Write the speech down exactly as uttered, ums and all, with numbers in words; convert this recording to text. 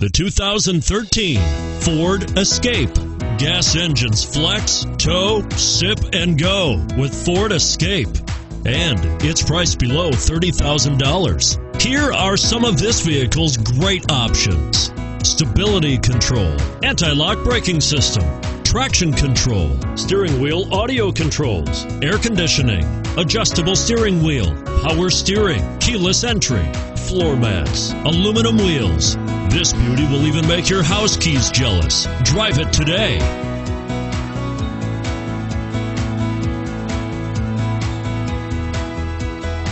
The two thousand thirteen Ford Escape. Gas engines flex, tow, sip, and go with Ford Escape. And it's priced below thirty thousand dollars. Here are some of this vehicle's great options: stability control, anti-lock braking system, traction control, steering wheel audio controls, air conditioning, adjustable steering wheel, power steering, keyless entry, floor mats, aluminum wheels. This beauty will even make your house keys jealous. Drive it today.